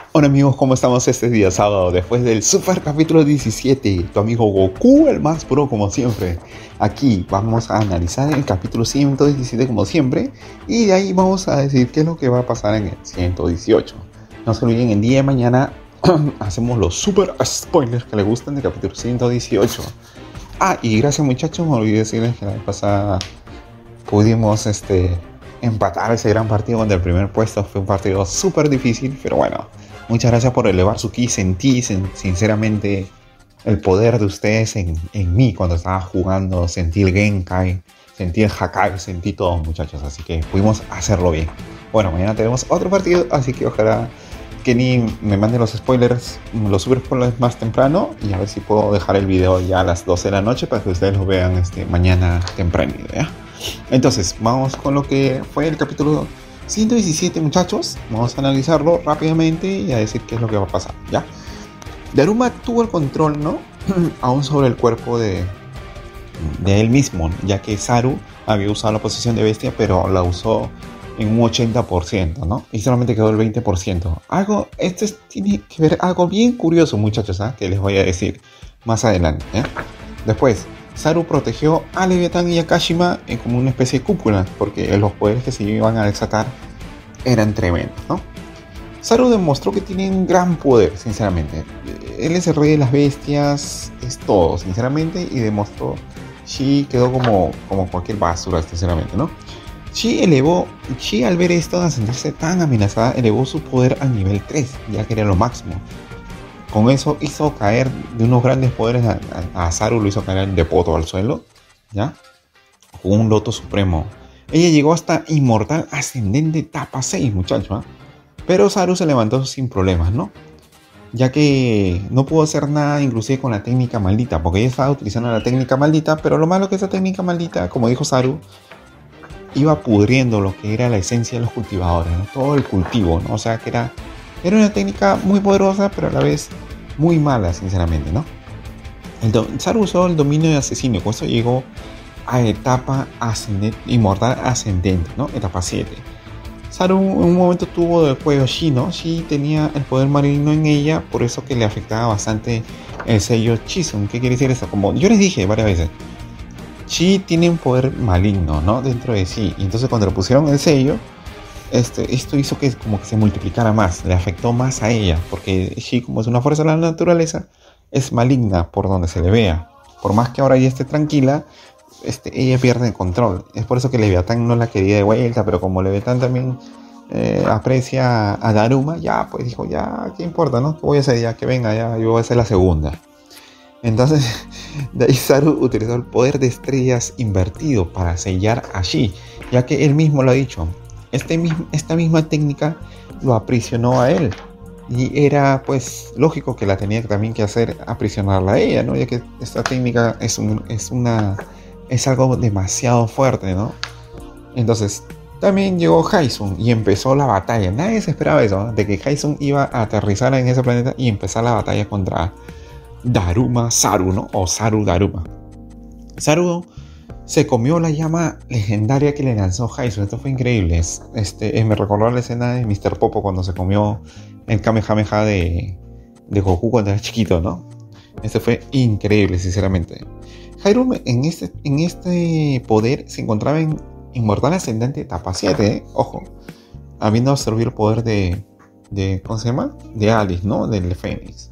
Hola amigos, ¿cómo estamos este día sábado? Después del super capítulo 17, tu amigo Goku, el más pro como siempre. Aquí vamos a analizar el capítulo 117 como siempre, y de ahí vamos a decir qué es lo que va a pasar en el 118. No se olviden, el día de mañana hacemos los super spoilers que les gustan del capítulo 118. Y gracias muchachos, me olvidé decirles que la vez pasada pudimos empatar ese gran partido donde el primer puesto fue un partido súper difícil, pero bueno, muchas gracias por elevar su ki. Sentí sinceramente el poder de ustedes en mí cuando estaba jugando, sentí el Genkai, sentí el Hakai, sentí todo muchachos, así que pudimos hacerlo bien. Bueno, mañana tenemos otro partido, así que ojalá Kenny me mande los spoilers, los super spoilers más temprano, y a ver si puedo dejar el video ya a las 12 de la noche para que ustedes lo vean mañana temprano, ¿ya? Entonces, vamos con lo que fue el capítulo 117, muchachos. Vamos a analizarlo rápidamente y a decir qué es lo que va a pasar, ¿ya? Daruma tuvo el control, ¿no? Aún sobre el cuerpo de él mismo, ya que Saru había usado la posición de bestia, pero la usó en un 80%, ¿no? Y solamente quedó el 20%. Tiene que ver algo bien curioso, muchachos, que les voy a decir más adelante, ¿eh? Después, Saru protegió a Leviatán y a Kashima como una especie de cúpula, porque los poderes que se iban a desatar eran tremendos, ¿no? Saru demostró que tiene un gran poder, sinceramente. Él es el rey de las bestias, es todo, sinceramente, y demostró. Shi quedó como cualquier basura, sinceramente, ¿no? Shi al ver esto, al sentirse tan amenazada, elevó su poder al nivel 3, ya que era lo máximo. Con eso hizo caer de unos grandes poderes a Saru, lo hizo caer de poto al suelo, ¿ya? Con un loto supremo. Ella llegó hasta inmortal ascendente etapa 6, muchachos, ¿eh? Pero Saru se levantó sin problemas, ¿no? Ya que no pudo hacer nada inclusive con la técnica maldita, porque ella estaba utilizando la técnica maldita, pero lo malo que esa técnica maldita, como dijo Saru, iba pudriendo lo que era la esencia de los cultivadores, ¿no? Todo el cultivo, ¿no? O sea que era una técnica muy poderosa, pero a la vez muy mala, sinceramente, ¿no? Saru usó el dominio de asesino, con eso llegó a etapa inmortal ascendente, ¿no? Etapa 7. Saru en un momento tuvo del juego Shi, ¿no? Shi tenía el poder maligno en ella, por eso que le afectaba bastante el sello Chizun. ¿Qué quiere decir eso? Como yo les dije varias veces, Shi tiene un poder maligno, ¿no? Dentro de sí. Y entonces cuando le pusieron el sello, esto hizo que como que se multiplicara más, le afectó más a ella, porque Shi, como es una fuerza de la naturaleza, es maligna por donde se le vea. Por más que ahora ella esté tranquila, ella pierde el control. Es por eso que Leviatán no la quería de vuelta, pero como Leviatán también aprecia a Daruma, ya pues dijo, ya, ¿qué importa, no? ¿Qué voy a hacer ya? Que venga, ya, yo voy a hacer la segunda. Entonces, de ahí Saru utilizó el poder de estrellas invertido para sellar a Shi, ya que él mismo lo ha dicho. Esta misma técnica lo aprisionó a él, y era pues lógico que la tenía también que hacer aprisionarla a ella, ¿no? Ya que esta técnica es algo demasiado fuerte, ¿no? Entonces también llegó Hyzun y empezó la batalla. Nadie se esperaba eso, ¿no? De que Hyzun iba a aterrizar en ese planeta y empezar la batalla contra Daruma Saru, ¿no? O Saru Daruma. Saru se comió la llama legendaria que le lanzó Hyzun. Esto fue increíble. Me recordó la escena de Mr. Popo cuando se comió el Kamehameha de Goku cuando era chiquito, ¿no? Esto fue increíble, sinceramente. Hyrum en este poder se encontraba en Inmortal Ascendente etapa 7, ¿eh? Ojo, habiendo absorbido el poder de ¿cómo se llama? De Alice, ¿no? Del Fénix.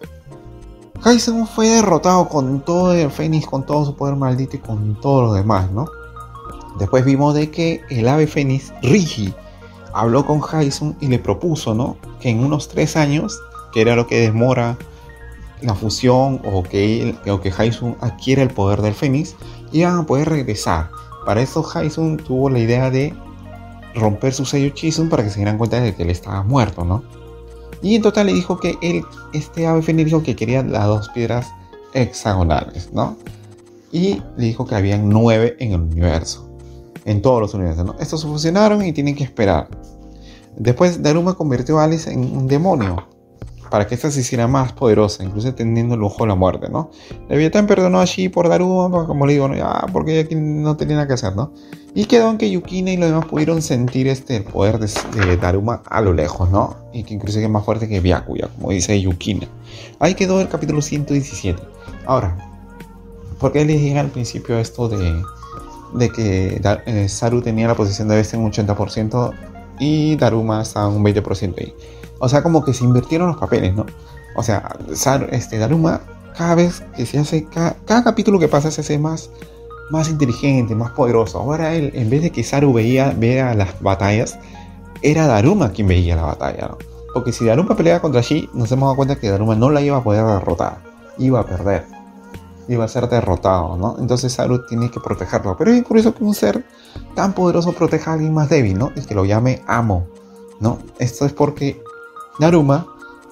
Hyzun fue derrotado con todo el Fénix, con todo su poder maldito y con todo lo demás, ¿no? Después vimos de que el ave Fénix, Rigi, habló con Hyzun y le propuso, ¿no? Que en unos 3 años, que era lo que demora la fusión o que Hyzun adquiera el poder del Fénix, iban a poder regresar. Para eso Hyzun tuvo la idea de romper su sello Chizun para que se dieran cuenta de que él estaba muerto, ¿no? Y en total le dijo que ave Fénix dijo que quería las 2 piedras hexagonales, ¿no? Y le dijo que habían 9 en el universo, en todos los universos, ¿no? Estos funcionaron y tienen que esperar. Después Daruma convirtió a Alice en un demonio. para que ésta se hiciera más poderosa, incluso teniendo el ojo de la muerte, ¿no? Leviatán perdonó a Shi por Daruma, como le digo, ¿no? Porque ella no tenía nada que hacer, ¿no? Y quedó en que Yukina y los demás pudieron sentir el poder de Daruma a lo lejos, ¿no? Y que incluso es más fuerte que Byakuya, como dice Yukina. Ahí quedó el capítulo 117. Ahora, ¿por qué les dije al principio esto de que Saru tenía la posición de bestia en un 80% y Daruma estaba en un 20% ahí? O sea, como que se invirtieron los papeles, ¿no? O sea, Daruma, cada vez que se hace, cada capítulo que pasa se hace más inteligente, más poderoso. Ahora él, en vez de que Saru vea las batallas, era Daruma quien veía la batalla, ¿no? Porque si Daruma peleaba contra Shi, nos hemos dado cuenta que Daruma no la iba a poder derrotar. Iba a perder. Iba a ser derrotado, ¿no? Entonces Saru tiene que protegerlo. Pero es curioso que un ser tan poderoso proteja a alguien más débil, ¿no? Y que lo llame amo, ¿no? Esto es porque Daruma,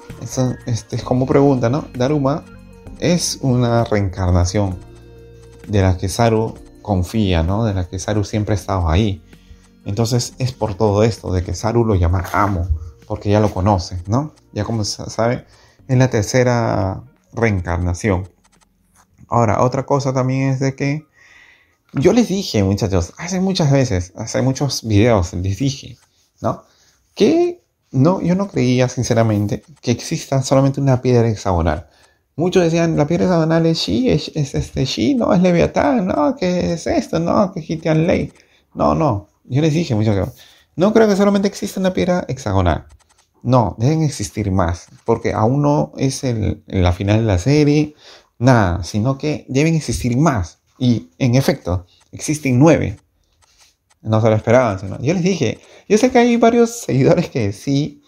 es como pregunta, ¿no? Daruma es una reencarnación de la que Saru confía, ¿no? De la que Saru siempre ha estado ahí. Entonces es por todo esto, de que Saru lo llama amo, porque ya lo conoce, ¿no? Ya como se sabe, es la tercera reencarnación. Ahora, otra cosa también es de que yo les dije, muchachos, hace muchas veces, hace muchos videos, les dije, ¿no? Que no, yo no creía sinceramente que exista solamente una piedra hexagonal. Muchos decían, la piedra hexagonal es Shi, es Shi, no, es Leviatán, no, que es esto, no, que es Hitian Ley. No, yo les dije, muchachos, no creo que solamente exista una piedra hexagonal. No, deben existir más, porque aún no es la final de la serie, nada, sino que deben existir más. Y en efecto, existen 9. No se lo esperaban, ¿no? Yo les dije, yo sé que hay varios seguidores que sí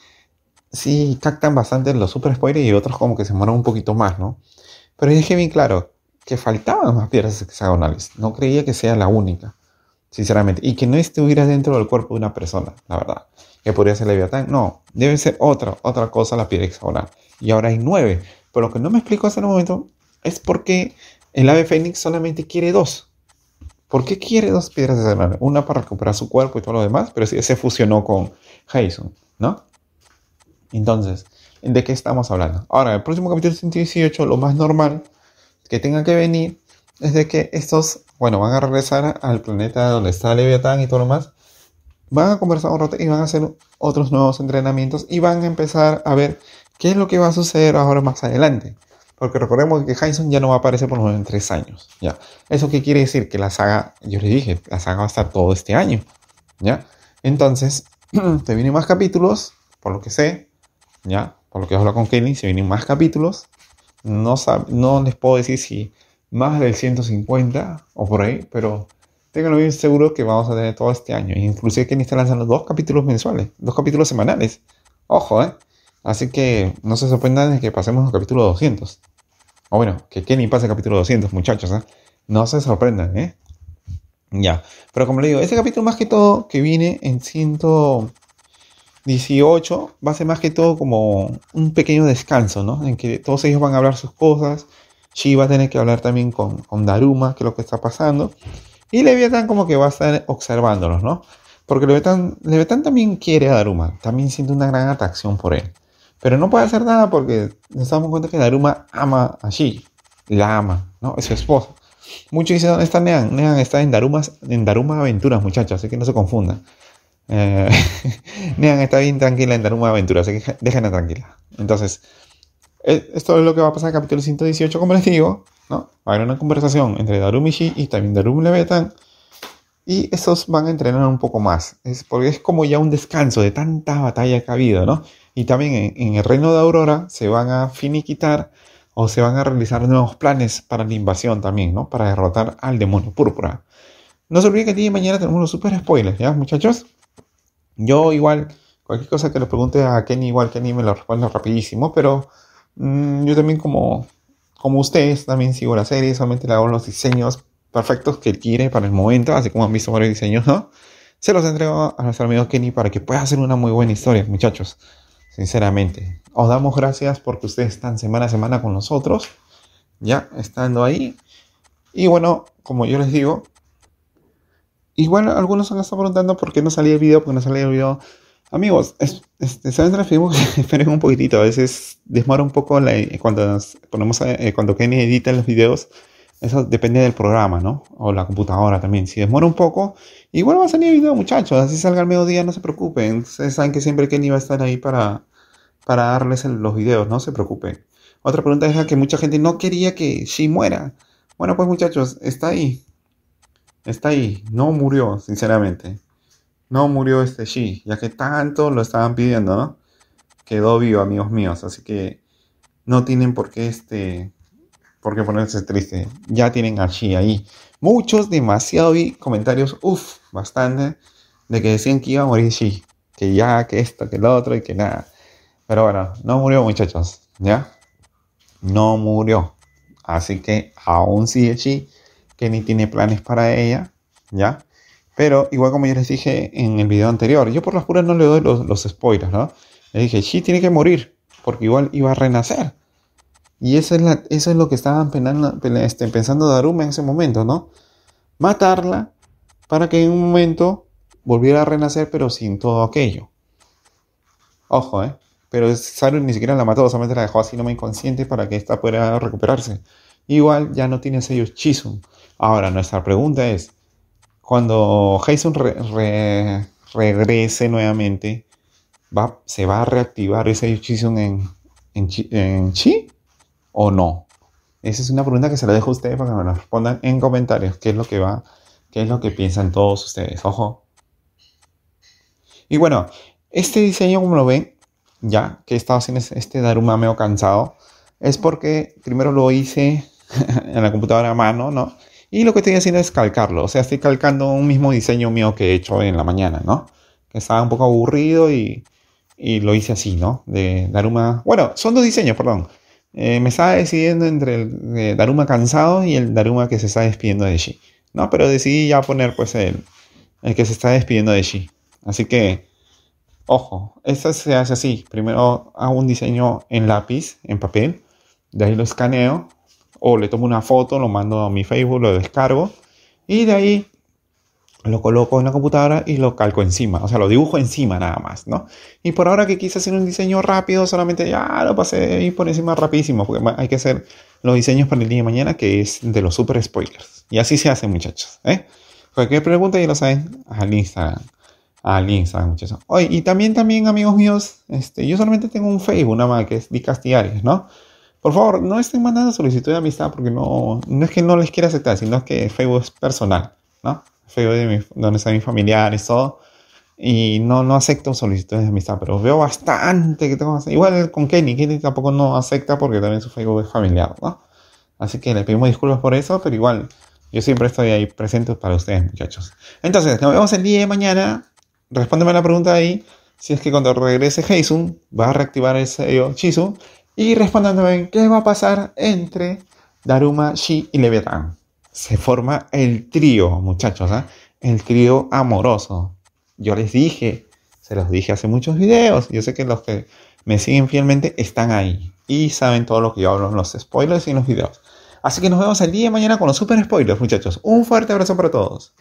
captan bastante los super spoilers y otros como que se mueran un poquito más, ¿no? Pero dije bien claro que faltaban más piedras hexagonales. No creía que sea la única, sinceramente. Y que no estuviera dentro del cuerpo de una persona, la verdad. Que podría ser Leviatán. No, debe ser otra cosa la piedra hexagonal. Y ahora hay 9. Pero lo que no me explico hasta el momento es por qué el ave fénix solamente quiere 2. ¿Por qué quiere 2 piedras hexagonales? Una para recuperar su cuerpo y todo lo demás, pero sí se fusionó con Jason, ¿no? Entonces, ¿de qué estamos hablando? Ahora, el próximo capítulo 118, lo más normal que tenga que venir es de que estos, bueno, van a regresar al planeta donde está Leviatán y todo lo más. Van a conversar un rato y van a hacer otros nuevos entrenamientos y van a empezar a ver qué es lo que va a suceder ahora más adelante. Porque recordemos que Jason ya no va a aparecer por lo menos en 3 años, ¿ya? ¿Eso qué quiere decir? Que la saga, yo les dije, la saga va a estar todo este año, ¿ya? Entonces, te vienen más capítulos, por lo que sé, ¿ya? Por lo que hablo con Kenny, se vienen más capítulos. No les puedo decir si más del 150 o por ahí, pero tenganlo bien seguro que vamos a tener todo este año. Inclusive Kenny está lanzando 2 capítulos mensuales, 2 capítulos semanales. Ojo, ¿eh? Así que no se sorprendan de que pasemos al capítulo 200. O bueno, que Kenny pase el capítulo 200, muchachos, ¿eh? No se sorprendan, ¿eh? Ya. Pero como le digo, este capítulo más que todo que viene en 118 va a ser más que todo como un pequeño descanso, ¿no? En que todos ellos van a hablar sus cosas. Shi va a tener que hablar también con Daruma, qué es lo que está pasando. Y Leviatán como que va a estar observándolos, ¿no? Porque Leviatán también quiere a Daruma. También siente una gran atracción por él. Pero no puede hacer nada porque nos damos cuenta que Daruma ama a Shi. La ama, ¿no? Es su esposa. Muchos dicen, ¿dónde está Nean? Nean está en Daruma Aventuras, muchachos, así que no se confundan. Nean está bien tranquila en Daruma Aventuras, así que déjenla tranquila. Entonces, esto es lo que va a pasar en el capítulo 118, como les digo, ¿no? Va a haber una conversación entre Daruma y Shi y también Daruma y Leviatán. Y estos van a entrenar un poco más. Porque es como ya un descanso de tanta batalla que ha habido, ¿no? Y también en el reino de Aurora se van a finiquitar o se van a realizar nuevos planes para la invasión también, ¿no? Para derrotar al demonio púrpura. No se olviden que el día de mañana tenemos los super spoilers, ¿ya, muchachos? Yo igual, cualquier cosa que le pregunte a Kenny, igual Kenny me lo responde rapidísimo, pero yo también como ustedes, también sigo la serie, solamente le hago los diseños perfectos que él quiere para el momento, así como han visto varios diseños, ¿no? Se los entrego a nuestro amigo Kenny para que pueda hacer una muy buena historia, muchachos. Sinceramente, os damos gracias porque ustedes están semana a semana con nosotros, ya estando ahí. Y bueno, como yo les digo, igual algunos se han estado preguntando por qué no salía el video, Amigos, ¿saben de Facebook? Esperen un poquitito, a veces demora un poco cuando cuando Kenny edita los videos, eso depende del programa, ¿no? O la computadora también. Si demora un poco, igual va a salir el video, muchachos, así salga al mediodía, no se preocupen. Ustedes saben que siempre Kenny va a estar ahí para darles los videos, no se preocupen. Otra pregunta es que mucha gente no quería que Shi muera. Bueno, pues muchachos, está ahí, no murió, sinceramente. No murió este Shi, ya que tanto lo estaban pidiendo, ¿no? Quedó vivo, amigos míos, así que no tienen por qué ponerse triste. Ya tienen a Shi ahí. Muchos, demasiado vi comentarios, bastante, de que decían que iba a morir Shi. Que ya, que esto, que lo otro y que nada. Pero bueno, no murió, muchachos, ¿ya? No murió. Así que aún sigue Shi, que ni tiene planes para ella, ¿ya? Pero igual como yo les dije en el video anterior, yo por las puras no le doy los spoilers, ¿no? Le dije, Shi tiene que morir, porque igual iba a renacer. Y eso es lo que estaban pensando Daruma en ese momento, ¿no? Matarla para que en un momento volviera a renacer, pero sin todo aquello. Ojo, ¿eh? Pero Saru ni siquiera la mató, solamente la dejó así nomás inconsciente para que ésta pueda recuperarse. Igual ya no tiene sellos Chisun. Ahora, nuestra pregunta es, cuando Heizun regrese nuevamente, ¿se va a reactivar ese Chisun en Chi o no? Esa es una pregunta que se la dejo a ustedes para que me la respondan en comentarios. ¿Qué es lo que piensan todos ustedes? Ojo. Y bueno, este diseño, como lo ven, ya que he estado haciendo este Daruma medio cansado, es porque primero lo hice en la computadora a mano, ¿no? Y lo que estoy haciendo es calcarlo. O sea, estoy calcando un mismo diseño mío que he hecho en la mañana, ¿no? Que estaba un poco aburrido y lo hice así, ¿no? De Daruma... Bueno, son dos diseños, perdón. Me estaba decidiendo entre el Daruma cansado y el Daruma que se está despidiendo de Shi, ¿no? Pero decidí ya poner, pues, el que se está despidiendo de Shi. Así que, ojo, esto se hace así. Primero hago un diseño en lápiz, en papel. De ahí lo escaneo. O le tomo una foto, lo mando a mi Facebook, lo descargo. Y de ahí lo coloco en la computadora y lo calco encima. O sea, lo dibujo encima nada más, ¿no? Y por ahora que quise hacer un diseño rápido, solamente ya lo pasé ahí por encima rapidísimo. Porque hay que hacer los diseños para el día de mañana, que es de los super spoilers. Y así se hace, muchachos, ¿eh? Cualquier pregunta ya lo saben, al Instagram. Al Instagram, muchachos. Oye, y también, amigos míos, yo solamente tengo un Facebook nada más, que es Di Castigares, ¿no? Por favor, no estén mandando solicitud de amistad porque no es que no les quiera aceptar, sino que Facebook es personal, ¿no? Facebook donde están mis familiares, todo. Y no acepto solicitudes de amistad, pero veo bastante que tengo. Igual con Kenny tampoco no acepta porque también su Facebook es familiar, ¿no? Así que le pedimos disculpas por eso, pero igual yo siempre estoy ahí presente para ustedes, muchachos. Entonces, nos vemos el día de mañana. Respóndeme la pregunta ahí. Si es que cuando regrese Heizun va a reactivar el sello Chisu. Y respondiéndome qué va a pasar entre Daruma, Shi y Leviatán. Se forma el trío, muchachos, ¿eh? El trío amoroso. Yo les dije, se los dije hace muchos videos. Yo sé que los que me siguen fielmente están ahí. Y saben todo lo que yo hablo en los spoilers y en los videos. Así que nos vemos el día de mañana con los super spoilers, muchachos. Un fuerte abrazo para todos.